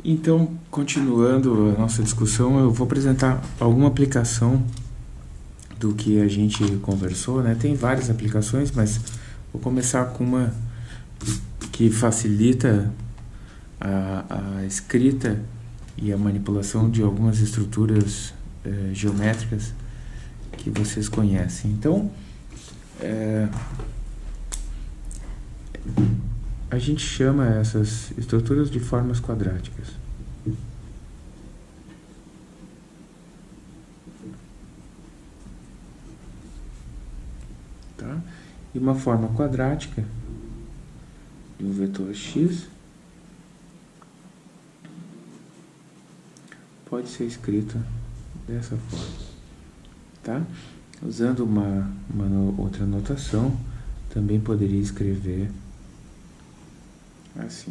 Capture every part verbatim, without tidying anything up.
Então, continuando a nossa discussão, eu vou apresentar alguma aplicação do que a gente conversou, né? Tem várias aplicações, mas vou começar com uma que facilita a, a escrita e a manipulação de algumas estruturas eh, geométricas que vocês conhecem. Então, eh, a gente chama essas estruturas de formas quadráticas. Tá? E uma forma quadrática de um vetor x pode ser escrita dessa forma, tá? Usando uma, uma outra notação, também poderia escrever assim.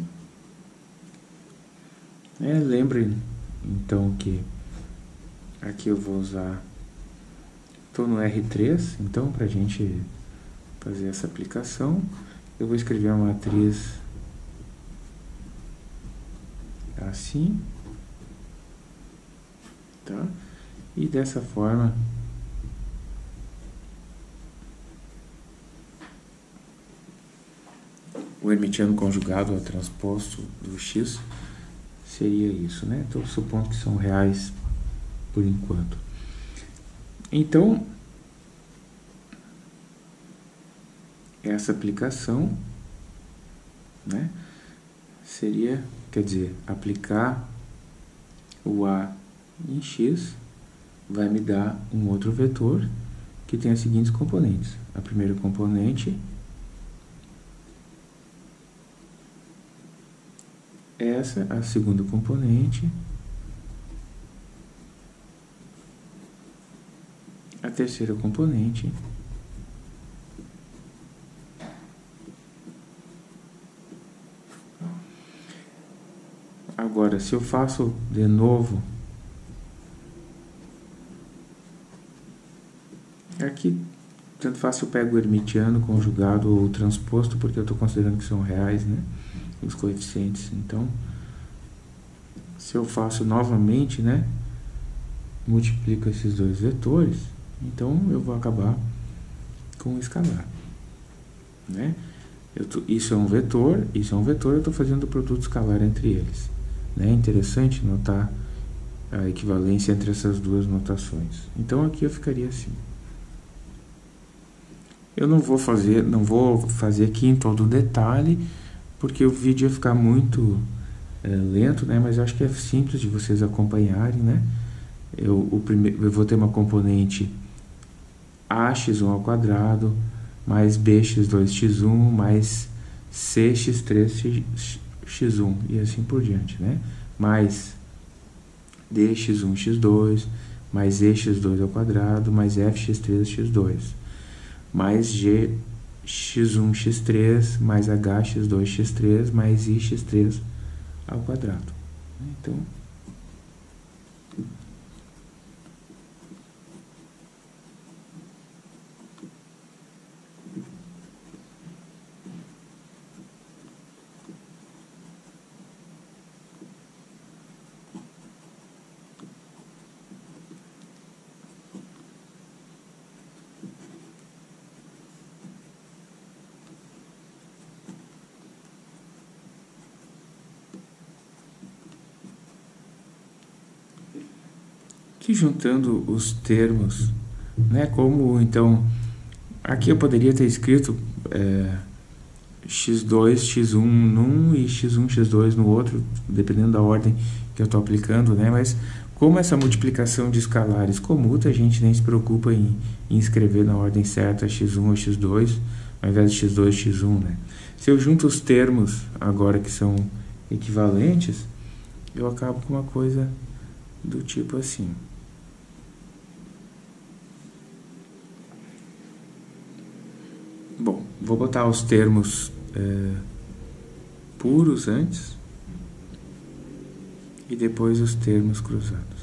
É, lembrem então que aqui eu vou usar, estou no R três, então para a gente fazer essa aplicação, eu vou escrever uma matriz assim, tá? E dessa forma o hermitiano conjugado ao transposto do x seria isso, né? Estou supondo que são reais por enquanto. Então, essa aplicação, né, seria, quer dizer, aplicar o A em x vai me dar um outro vetor que tem as seguintes componentes. A primeira componente, essa, a segunda componente, a terceira componente, agora, se eu faço de novo, aqui, tanto faz se eu pego o hermitiano conjugado ou transposto, porque eu estou considerando que são reais, né, os coeficientes. Então, se eu faço novamente, né, multiplico esses dois vetores, então eu vou acabar com um escalar, né? Eu tô, isso é um vetor, isso é um vetor, eu estou fazendo o produto escalar entre eles. É interessante notar a equivalência entre essas duas notações. Então aqui eu ficaria assim. Eu não vou fazer, não vou fazer aqui em todo o detalhe, porque o vídeo ia ficar muito é, lento, né? Mas eu acho que é simples de vocês acompanharem, né? Eu, o primeiro, eu vou ter uma componente a x um ao quadrado mais b x dois x um mais c x três x um e assim por diante, né? Mais d x um x dois mais e x dois ao quadrado mais f x três x dois mais g x um x três mais h x dois x três mais i x três ao quadrado. Então, que juntando os termos, né, como então, aqui eu poderia ter escrito é, x dois, x um num e x um, x dois no outro, dependendo da ordem que eu estou aplicando, né, mas como essa multiplicação de escalares comuta, a gente nem se preocupa em, em escrever na ordem certa x um ou x dois, ao invés de x dois, x um, né. Se eu junto os termos agora que são equivalentes, eu acabo com uma coisa do tipo assim. Bom, vou botar os termos é, puros antes e depois os termos cruzados.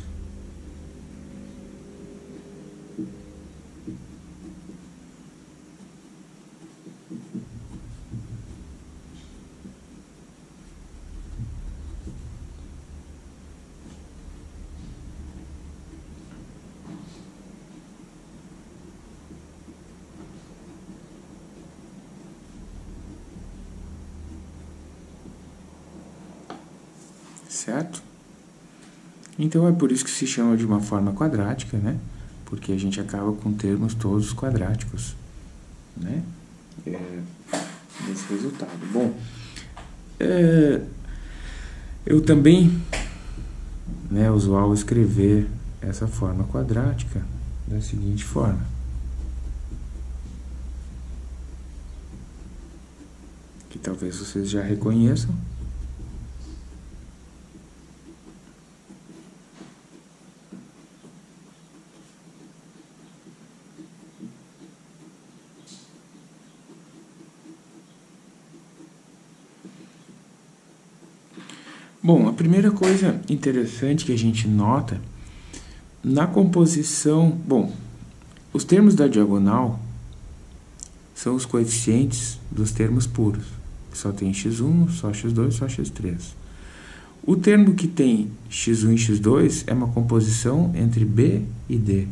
certo? Então é por isso que se chama de uma forma quadrática, né? Porque a gente acaba com termos todos quadráticos, né? É, nesse resultado. Bom, é, eu também, né, usual escrever essa forma quadrática da seguinte forma. Que talvez vocês já reconheçam. Bom, a primeira coisa interessante que a gente nota na composição... Bom, os termos da diagonal são os coeficientes dos termos puros. Só tem x um, só x dois, só x três. O termo que tem x um e x dois é uma composição entre B e D.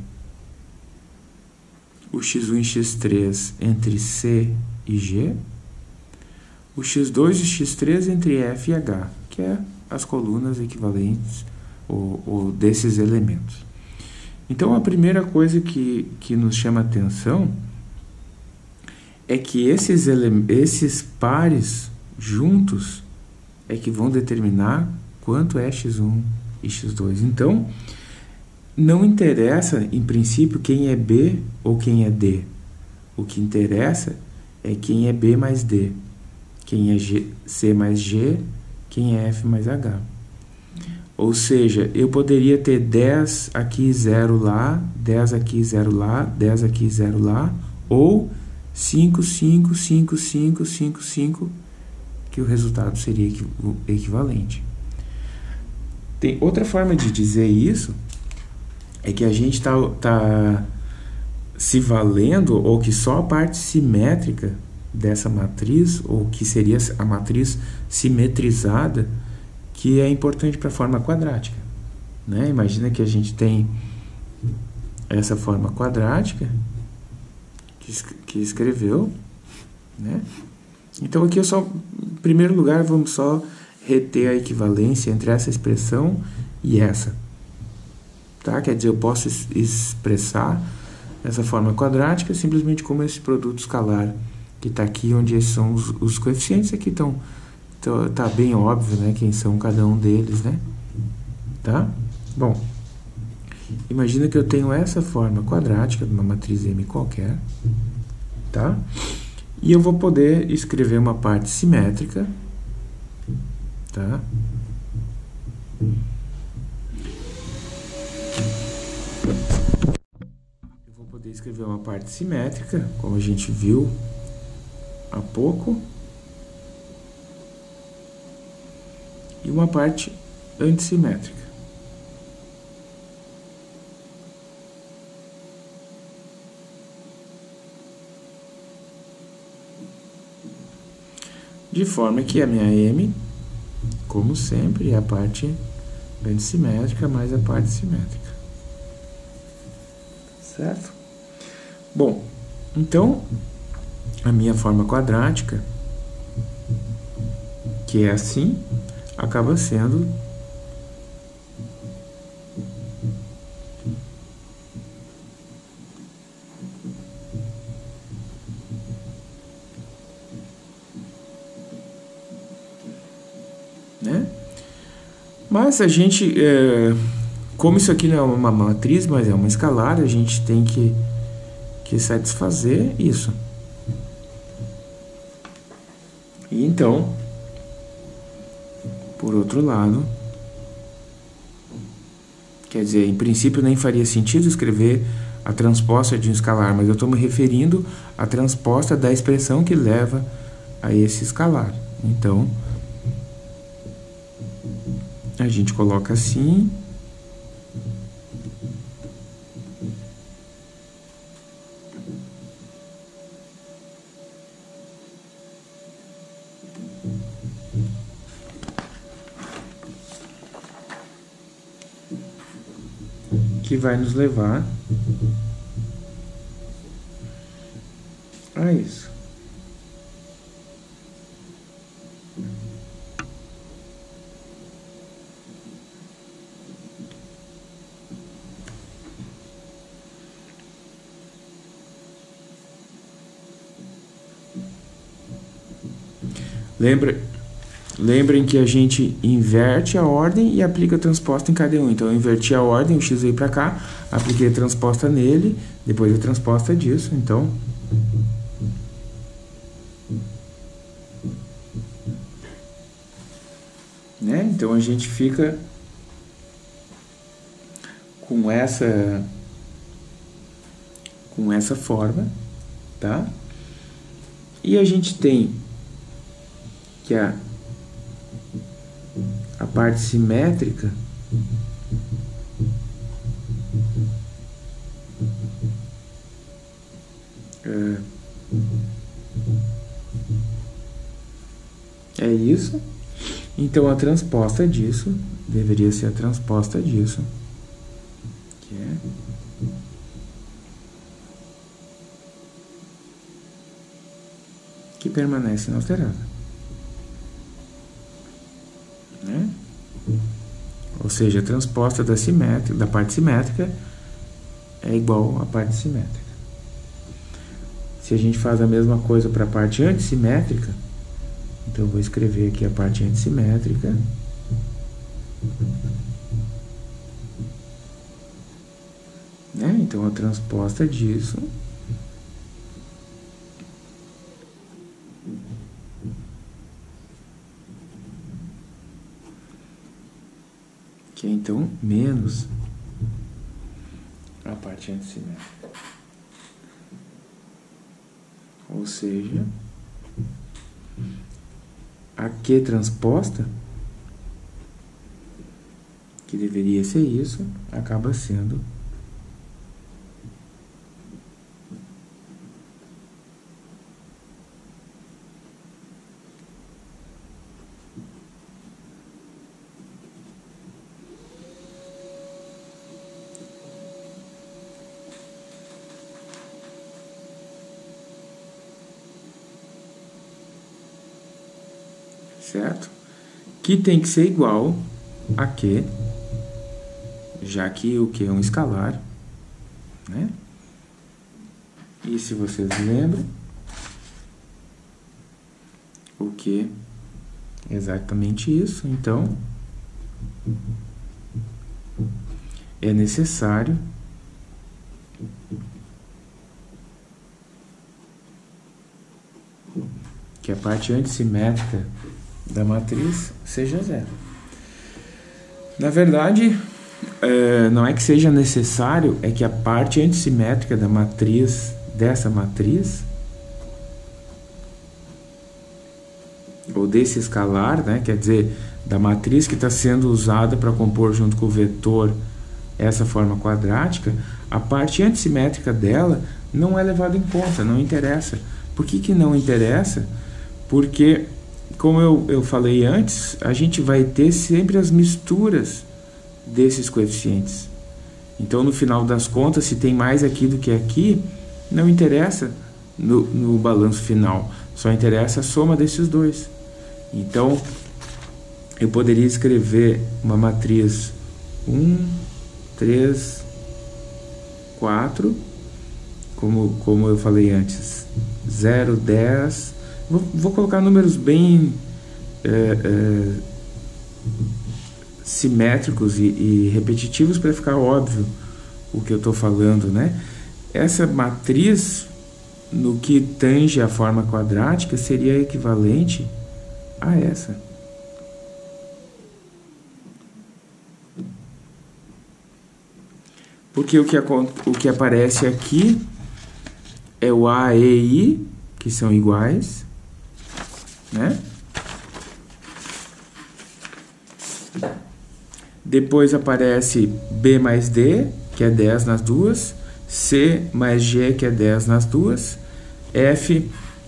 O x um e x três entre C e G. O x dois e x três entre F e H, que é as colunas equivalentes ou, ou desses elementos. Então, a primeira coisa que, que nos chama a atenção é que esses, esses pares juntos é que vão determinar quanto é x um e x dois. Então, não interessa, em princípio, quem é B ou quem é D. O que interessa é quem é B mais D, quem é G, C mais G, quem é F mais H. Ou seja, eu poderia ter dez aqui, zero lá, dez aqui, zero lá, dez aqui, zero lá, ou cinco, cinco, cinco, cinco, cinco, cinco, que o resultado seria equivalente. Tem outra forma de dizer isso, é que a gente está tá se valendo, ou que só a parte simétrica dessa matriz, ou que seria a matriz simetrizada, que é importante para a forma quadrática, né? Imagina que a gente tem essa forma quadrática que, que escreveu, né? Então aqui eu só, em primeiro lugar, vamos só reter a equivalência entre essa expressão e essa, tá? Quer dizer, eu posso expressar essa forma quadrática simplesmente como esse produto escalar que está aqui, onde esses são os, os coeficientes. Aqui estão, tá bem óbvio, né, quem são cada um deles, né? Tá? Bom, imagina que eu tenho essa forma quadrática de uma matriz M qualquer, tá? E eu vou poder escrever uma parte simétrica, tá? Eu vou poder escrever uma parte simétrica, como a gente viu há pouco, e uma parte antissimétrica. De forma que a minha M, como sempre, é a parte antissimétrica mais a parte simétrica. Certo? Bom, então, a minha forma quadrática, que é assim, acaba sendo né? Mas a gente, é, como isso aqui não é uma matriz, mas é uma escalar, a gente tem que, que satisfazer isso. E então, por outro lado, quer dizer, em princípio nem faria sentido escrever a transposta de um escalar, mas eu estou me referindo à transposta da expressão que leva a esse escalar. Então, a gente coloca assim, que vai nos levar a isso. Lembra, lembrem que a gente inverte a ordem e aplica a transposta em cada um. Então, eu inverti a ordem, o x veio para cá, apliquei a transposta nele, depois a transposta disso. Então, né? Então, a gente fica com essa, com essa forma, tá? E a gente tem que a, a parte simétrica é, é isso. Então, a transposta disso deveria ser a transposta disso, que é que permanece inalterada, né? Ou seja, a transposta da, simétrica, da parte simétrica é igual à parte simétrica. Se a gente faz a mesma coisa para a parte antissimétrica, então eu vou escrever aqui a parte antissimétrica. Né? Então, a transposta disso que é, então, menos a parte antissimétrica. Ou seja, a Q transposta, que deveria ser isso, acaba sendo certo? Que tem que ser igual a Q, já que o Q é um escalar, né? E se vocês lembram, o Q é exatamente isso. Então, é necessário que a parte antissimétrica da matriz seja zero. Na verdade, é, não é que seja necessário, é que a parte antissimétrica da matriz, dessa matriz, ou desse escalar, né, quer dizer, da matriz que está sendo usada para compor junto com o vetor essa forma quadrática, a parte antissimétrica dela não é levada em conta, não interessa. Por que que não interessa? Porque, como eu, eu falei antes, a gente vai ter sempre as misturas desses coeficientes. Então, no final das contas, se tem mais aqui do que aqui, não interessa no, no balanço final. Só interessa a soma desses dois. Então, eu poderia escrever uma matriz um, três, quatro, como, como eu falei antes, zero, dez... Vou, vou colocar números bem é, é, simétricos e, e repetitivos para ficar óbvio o que eu estou falando, né? Essa matriz, no que tange a forma quadrática, seria equivalente a essa. Porque o que, o que aparece aqui é o A e I, que são iguais, né? Depois aparece B mais D, que é dez nas duas, C mais G, que é dez nas duas, F,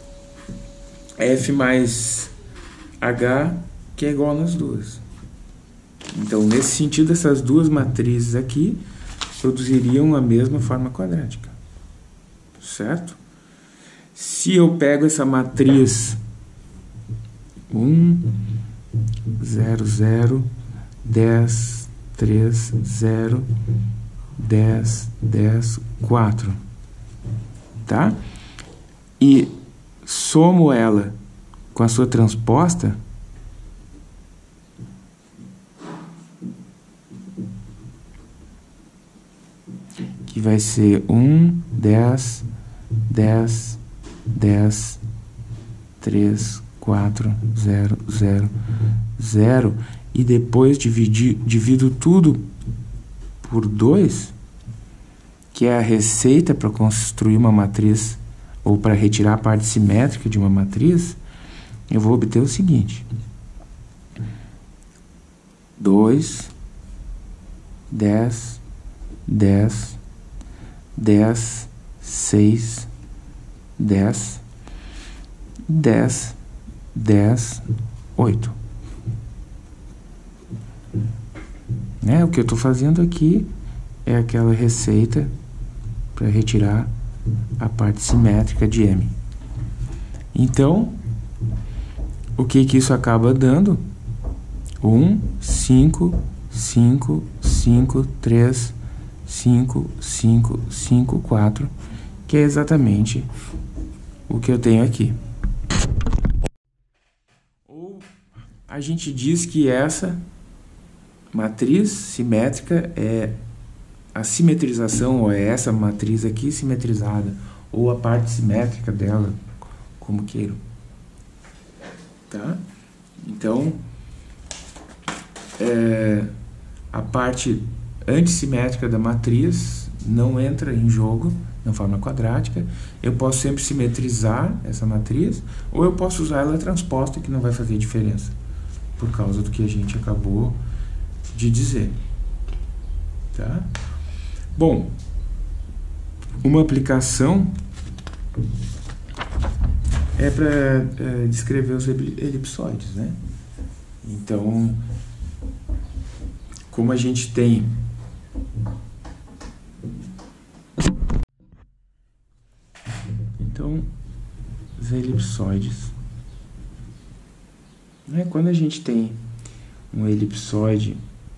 F mais H, que é igual nas duas. Então, nesse sentido, essas duas matrizes aqui produziriam a mesma forma quadrática, certo? Se eu pego essa matriz um, zero, zero, dez, três, zero, dez, dez, quatro, tá? E somo ela com a sua transposta, que vai ser um, dez, dez, dez, três, quatro, zero, zero, zero, e depois dividir, divido tudo por dois, que é a receita para construir uma matriz, ou para retirar a parte simétrica de uma matriz, eu vou obter o seguinte: dois, dez, dez, dez, seis, dez, dez, dez, oito. Né? O que eu estou fazendo aqui é aquela receita para retirar a parte simétrica de M. Então, o que que isso acaba dando? um, cinco, cinco, cinco, três, cinco, cinco, cinco, quatro, que é exatamente o que eu tenho aqui. Ou a gente diz que essa matriz simétrica é a simetrização, ou é essa matriz aqui simetrizada, ou a parte simétrica dela, como queiram. Tá? Então, é, a parte antissimétrica da matriz não entra em jogo na forma quadrática. Eu posso sempre simetrizar essa matriz, ou eu posso usar ela transposta, que não vai fazer diferença, por causa do que a gente acabou de dizer. Tá? Bom, uma aplicação é para é, descrever os elipsoides, né? Então, como a gente tem então os elipsoides, né? Quando a gente tem um elipsoide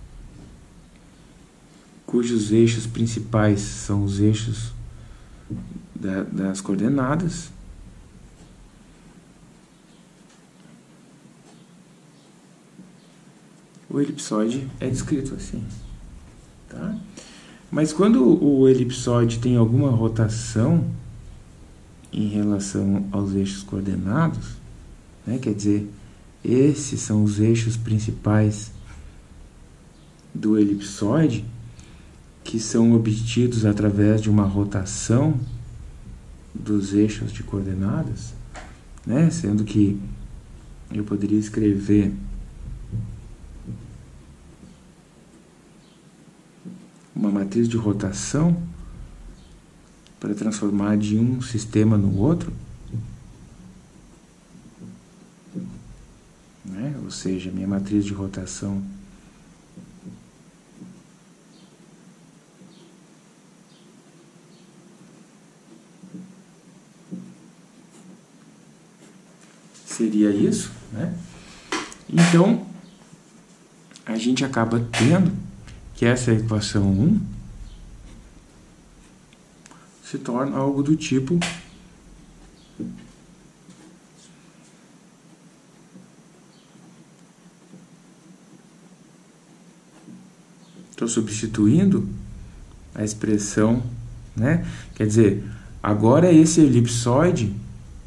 cujos eixos principais são os eixos da, das coordenadas, o elipsoide é descrito assim, tá? Mas quando o elipsoide tem alguma rotação em relação aos eixos coordenados, né, quer dizer, esses são os eixos principais do elipsoide, que são obtidos através de uma rotação dos eixos de coordenadas, né? Sendo que eu poderia escrever uma matriz de rotação para transformar de um sistema no outro, né? Ou seja, minha matriz de rotação seria isso, né? Então, a gente acaba tendo que essa equação um se torna algo do tipo estou substituindo a expressão, né? Quer dizer, agora esse elipsoide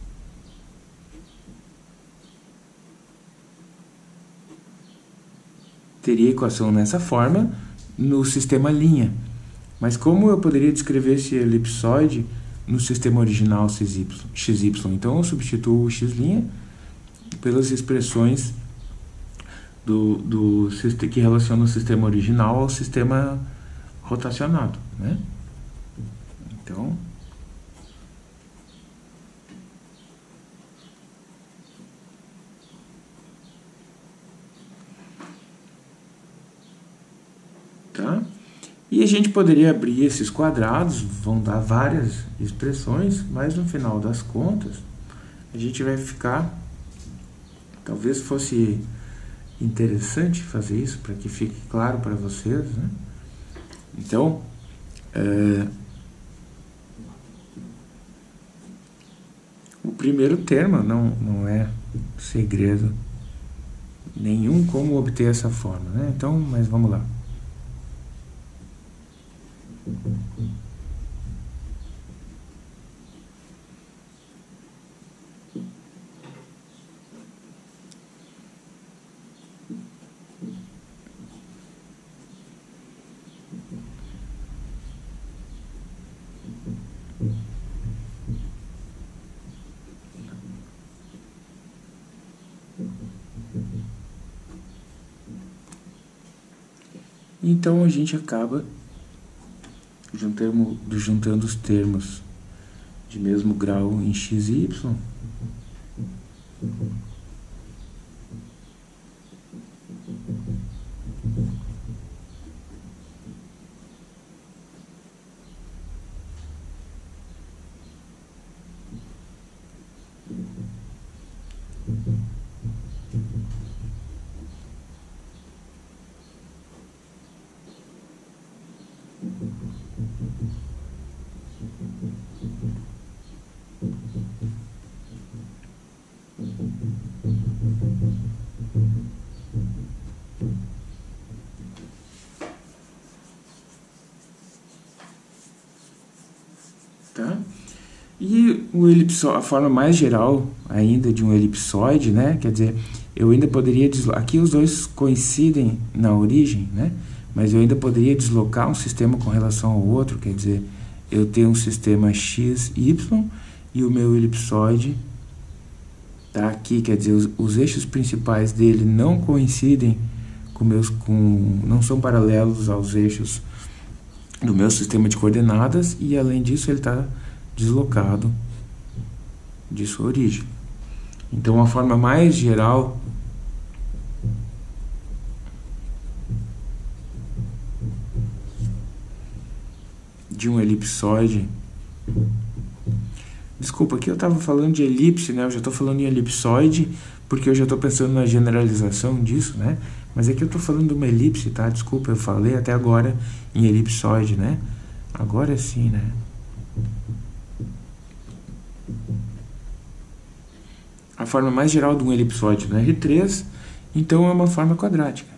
teria equação nessa forma no sistema linha. Mas como eu poderia descrever esse elipsoide no sistema original X Y? Então eu substituo o x' pelas expressões do, do, que relacionam o sistema original ao sistema rotacionado, né? Então, tá? E a gente poderia abrir esses quadrados, vão dar várias expressões, mas no final das contas, a gente vai ficar, talvez fosse interessante fazer isso, para que fique claro para vocês, né? Então, é, primeiro termo não, não é segredo nenhum como obter essa forma, né? Então, mas vamos lá. Então a gente acaba juntando, juntando os termos de mesmo grau em x e y. Tá? E o elipso, a forma mais geral ainda de um elipsoide, né? Quer dizer, eu ainda poderia deslocar, aqui os dois coincidem na origem, né? Mas eu ainda poderia deslocar um sistema com relação ao outro, quer dizer, eu tenho um sistema x, y e o meu elipsoide tá aqui, quer dizer, os, os eixos principais dele não coincidem com meus, com, não são paralelos aos eixos do meu sistema de coordenadas e além disso ele está deslocado de sua origem. Então a forma mais geral de um elipsoide, desculpa, aqui eu estava falando de elipse, né? Eu já estou falando em elipsoide porque eu já estou pensando na generalização disso, né? Mas aqui eu estou falando de uma elipse, tá? Desculpa, eu falei até agora em elipsoide, né? Agora sim, né? A forma mais geral de um elipsoide no R três, então é uma forma quadrática.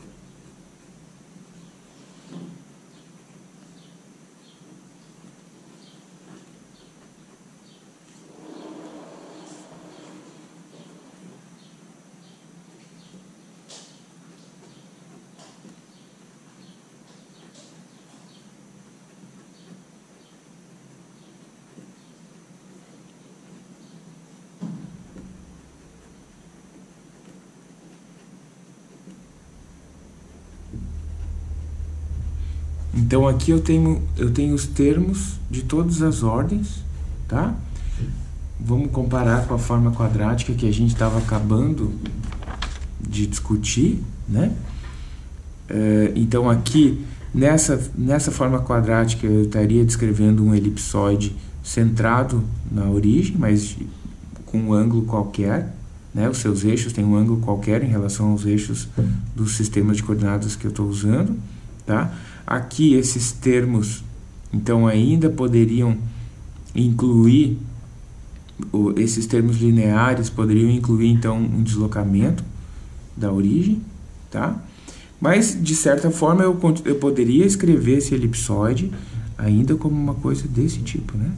Então aqui eu tenho, eu tenho os termos de todas as ordens, tá? Vamos comparar com a forma quadrática que a gente estava acabando de discutir, né? É, então aqui, nessa, nessa forma quadrática, eu estaria descrevendo um elipsoide centrado na origem, mas com um ângulo qualquer, né? Os seus eixos têm um ângulo qualquer em relação aos eixos do sistema de coordenadas que eu estou usando, tá? Aqui esses termos, então, ainda poderiam incluir, esses termos lineares poderiam incluir, então, um deslocamento da origem, tá? Mas, de certa forma, eu, eu poderia escrever esse elipsoide ainda como uma coisa desse tipo, né?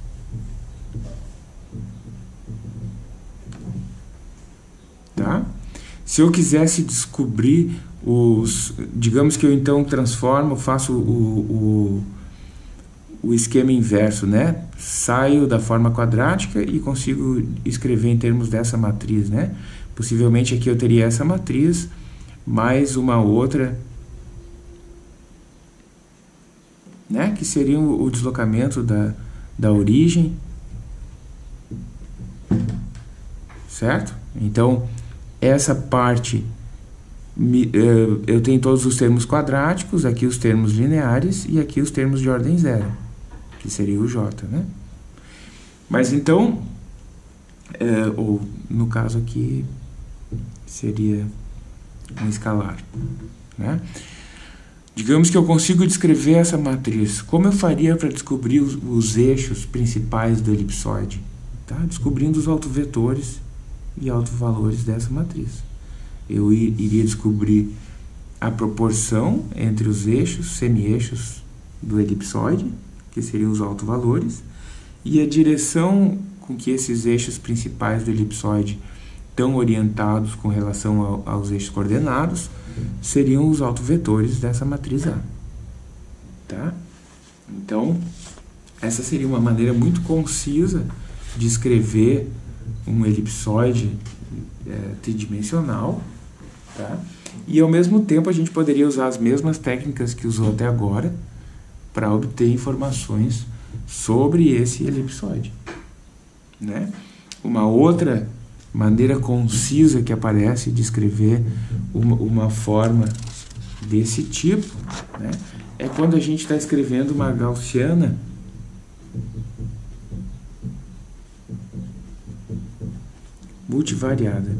Tá? Se eu quisesse descobrir os, digamos que eu então transformo, faço o, o, o esquema inverso, né? Saio da forma quadrática e consigo escrever em termos dessa matriz, né? Possivelmente aqui eu teria essa matriz, mais uma outra, né? Que seria o, o deslocamento da, da origem, certo? Então, essa parte eu tenho todos os termos quadráticos, aqui os termos lineares e aqui os termos de ordem zero, que seria o J, né? Mas então, é, ou no caso aqui, seria um escalar, né? Digamos que eu consigo descrever essa matriz. Como eu faria para descobrir os, os eixos principais do elipsoide? tá? Descobrindo os autovetores e autovalores dessa matriz. Eu iria descobrir a proporção entre os eixos, semi-eixos do elipsoide, que seriam os autovalores, e a direção com que esses eixos principais do elipsoide estão orientados com relação ao, aos eixos coordenados, seriam os autovetores dessa matriz A. Tá? Então, essa seria uma maneira muito concisa de escrever um elipsoide é, tridimensional, tá? E ao mesmo tempo a gente poderia usar as mesmas técnicas que usou até agora para obter informações sobre esse elipsoide, né? Uma outra maneira concisa que aparece de escrever uma, uma forma desse tipo, né, é quando a gente está escrevendo uma gaussiana multivariada.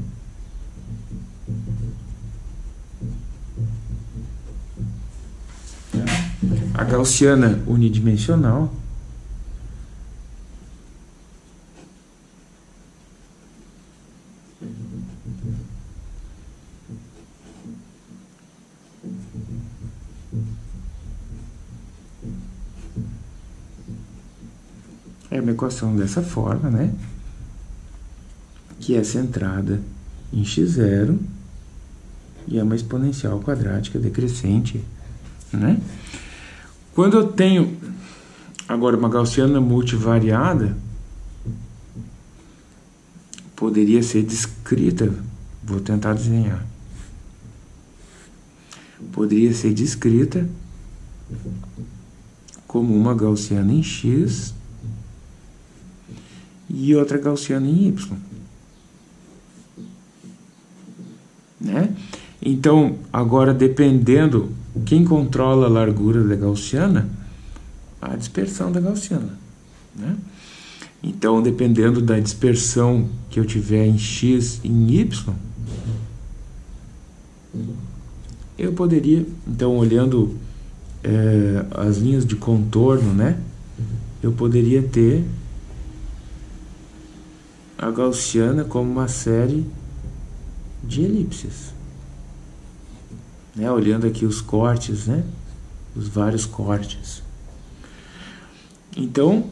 A gaussiana unidimensional é uma equação dessa forma, né? Que é centrada em x zero e é uma exponencial quadrática decrescente, né? Quando eu tenho agora uma gaussiana multivariada, poderia ser descrita, vou tentar desenhar, poderia ser descrita como uma gaussiana em x e outra gaussiana em y, né? Então, agora dependendo quem controla a largura da gaussiana, a dispersão da gaussiana, né? Então, dependendo da dispersão que eu tiver em x e em y, eu poderia, então, olhando é, as linhas de contorno, né, eu poderia ter a gaussiana como uma série de elipses, né, olhando aqui os cortes, né, os vários cortes. Então,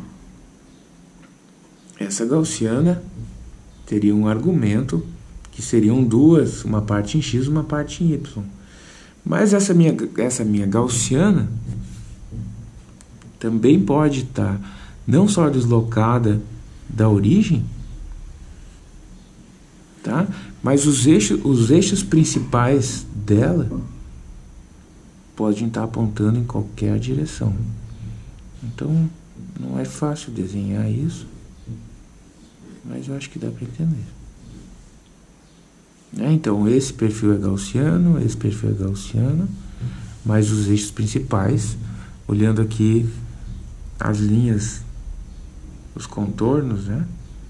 essa gaussiana teria um argumento que seriam duas, uma parte em x, uma parte em y. Mas essa minha, essa minha gaussiana também pode estar não só deslocada da origem, tá? Mas os eixos, os eixos principais dela podem estar apontando em qualquer direção. Então, não é fácil desenhar isso, mas eu acho que dá para entender. É, então, esse perfil é gaussiano, esse perfil é gaussiano, mas os eixos principais, olhando aqui as linhas, os contornos, né?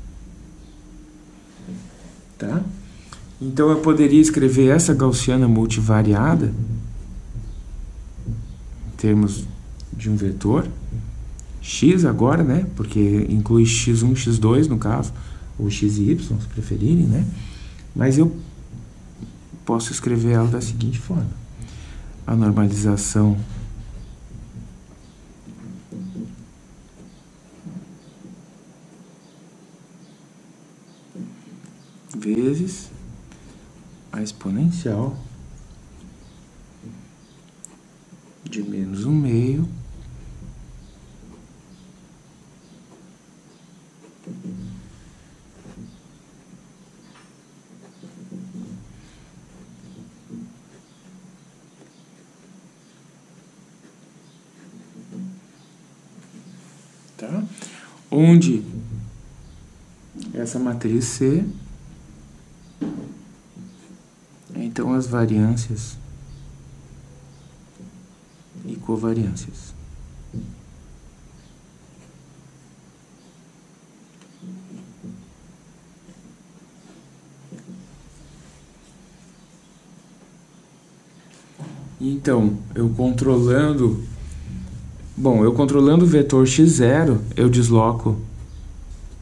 Tá? Então, eu poderia escrever essa gaussiana multivariada em termos de um vetor x agora, né? Porque inclui x um, x dois no caso, ou x e y, se preferirem, né? Mas eu posso escrever ela da seguinte forma: a normalização vezes a exponencial de menos um meio tá? Onde essa matriz C, então as variâncias e covariâncias. Então, eu controlando, bom, eu controlando o vetor x zero, eu desloco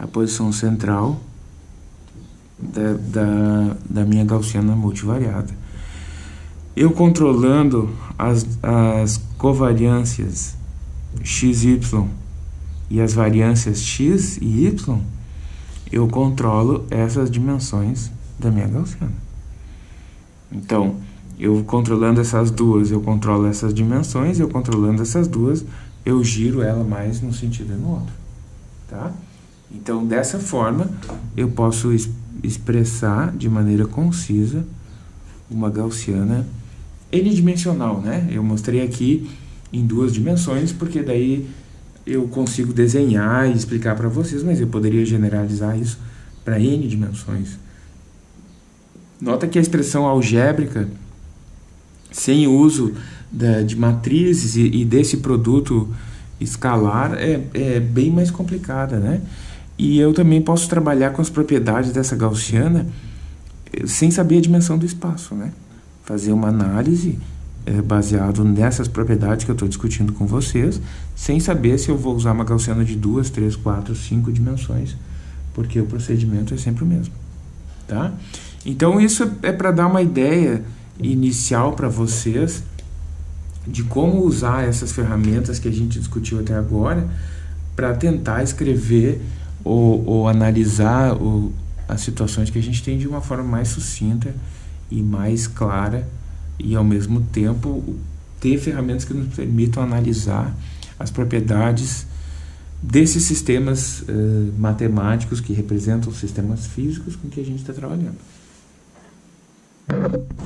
a posição central da, da, da minha gaussiana multivariada. Eu controlando as, as covariâncias x, y e as variâncias x e y, eu controlo essas dimensões da minha gaussiana. Então, eu controlando essas duas, eu controlo essas dimensões, eu controlando essas duas, eu giro ela mais num sentido e no outro, tá? Então, dessa forma, eu posso es- expressar de maneira concisa uma gaussiana n-dimensional, né? Eu mostrei aqui em duas dimensões, porque daí eu consigo desenhar e explicar para vocês, mas eu poderia generalizar isso para n dimensões. Nota que a expressão algébrica, sem uso da, de matrizes e, e desse produto escalar, é, é bem mais complicada, né? E eu também posso trabalhar com as propriedades dessa gaussiana sem saber a dimensão do espaço, né? Fazer uma análise é, baseado nessas propriedades que eu estou discutindo com vocês, sem saber se eu vou usar uma gaussiana de duas, três, quatro, cinco dimensões, porque o procedimento é sempre o mesmo, tá? Então isso é para dar uma ideia inicial para vocês de como usar essas ferramentas que a gente discutiu até agora para tentar escrever ou, ou analisar o, as situações que a gente tem de uma forma mais sucinta e mais clara, e ao mesmo tempo ter ferramentas que nos permitam analisar as propriedades desses sistemas uh, matemáticos que representam sistemas físicos com que a gente está trabalhando.